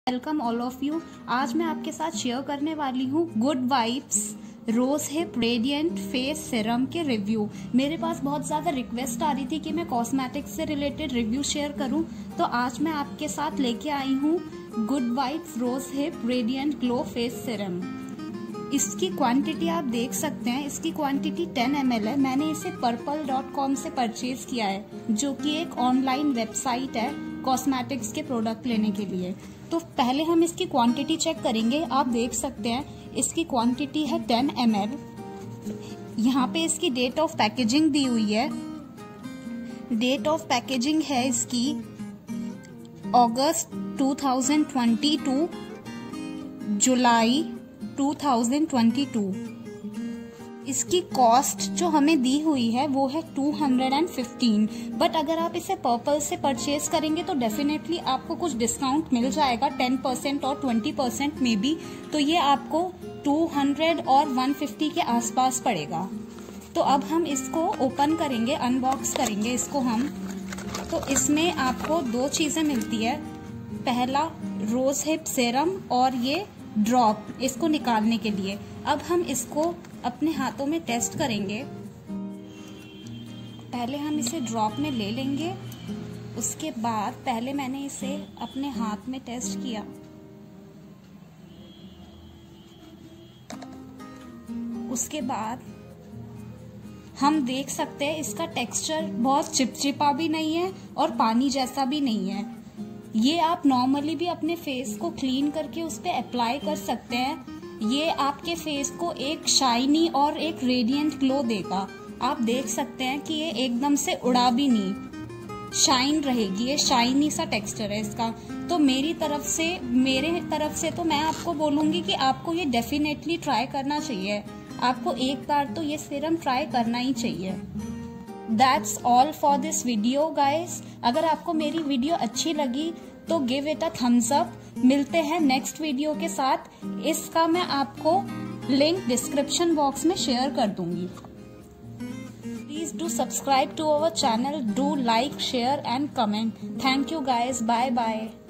Welcome all of you. आज मैं आपके साथ शेयर करने वाली हूँ Good Vibes rose hip radiant face serum के रिव्यू। मेरे पास बहुत ज़्यादा रिक्वेस्ट आ रही थी कि मैं कॉस्मेटिक्स से रिलेटेड रिव्यू शेयर करूँ, तो आज मैं आपके साथ लेके आई हूँ Good Vibes rose hip radiant glow face serum. इसकी क्वांटिटी आप देख सकते हैं, इसकी क्वांटिटी 10 ml है। मैंने इसे purple.com से परचेज किया है, जो कि एक ऑनलाइन वेबसाइट है कॉस्मेटिक्स के प्रोडक्ट लेने के लिए। तो पहले हम इसकी क्वांटिटी चेक करेंगे। आप देख सकते हैं इसकी क्वांटिटी है 10 ml। यहाँ पे इसकी डेट ऑफ पैकेजिंग दी हुई है। डेट ऑफ पैकेजिंग है इसकी अगस्त 2022 जुलाई 2022। इसकी कॉस्ट जो हमें दी हुई है वो है 215, बट अगर आप इसे पर्पल से परचेज करेंगे तो डेफिनेटली आपको कुछ डिस्काउंट मिल जाएगा, 10% और 20% में भी। तो ये आपको 200 और 150 के आसपास पड़ेगा। तो अब हम इसको ओपन करेंगे, अनबॉक्स करेंगे इसको हम। तो इसमें आपको दो चीजें मिलती है, पहला रोज हिप सीरम और ये ड्रॉप इसको निकालने के लिए। अब हम इसको अपने हाथों में टेस्ट करेंगे। पहले हम इसे ड्रॉप में ले लेंगे, उसके बाद पहले मैंने इसे अपने हाथ में टेस्ट किया। उसके बाद हम देख सकते हैं इसका टेक्सचर बहुत चिपचिपा भी नहीं है और पानी जैसा भी नहीं है। ये आप नॉर्मली भी अपने फेस को क्लीन करके उस पर अप्लाई कर सकते हैं। ये आपके फेस को एक शाइनी और एक रेडिएंट ग्लो देगा। आप देख सकते हैं कि ये एकदम से उड़ा भी नहीं, शाइन रहेगी। ये शाइनी सा टेक्सचर है इसका। तो मेरे तरफ से तो मैं आपको बोलूंगी कि आपको ये डेफिनेटली ट्राई करना चाहिए। आपको एक बार तो ये सीरम ट्राई करना ही चाहिए। That's all for this video guys। अगर आपको मेरी वीडियो अच्छी लगी तो give it a thumbs up. मिलते हैं नेक्स्ट वीडियो के साथ। इसका मैं आपको लिंक डिस्क्रिप्शन बॉक्स में शेयर कर दूंगी। Please do subscribe to our channel, do like, share and comment. Thank you guys, bye bye.